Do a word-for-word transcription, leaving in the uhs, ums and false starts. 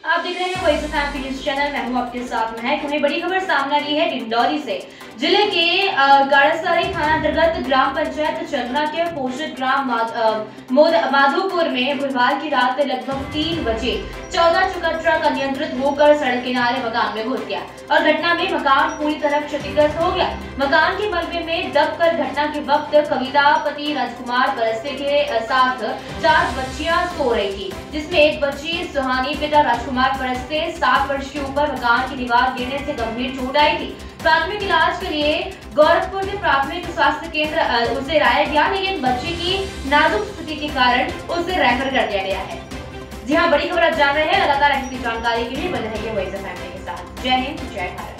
आप देख रहे हैं voice of family news channel. मैं हूं आपके साथ महक। हमें बड़ी खबर सामने आ रही है डिंडौरी से। जिले के गाड़ासारी थाना अंतर्गत ग्राम पंचायत चंदना के पोषित ग्राम माधोपुर में बुधवार की रात लगभग तीन बजे चौदह चक्का ट्रक अनियंत्रित होकर सड़क किनारे मकान में घुस गया और घटना में मकान पूरी तरह क्षतिग्रस्त हो गया। मकान के मलबे में दबकर घटना के वक्त कविता पति राजकुमार परस्ते के साथ चार बच्चियां सो रही थी, जिसमें एक बच्ची सुहानी पिता राजकुमार परस्ते सात वर्ष के ऊपर मकान की दीवार गिरने से गंभीर चोट आई थी। प्राथमिक इलाज के लिए गोरखपुर के प्राथमिक स्वास्थ्य केंद्र उसे लाया गया, लेकिन बच्ची की नाजुक स्थिति के कारण उसे रेफर कर दिया गया है। जी हाँ, बड़ी खबर आप जान रहे हैं। लगातार ऐसी जानकारी के लिए बने रहिए वॉइस ऑफ फैमिली के साथ। जय हिंद, जय भारत।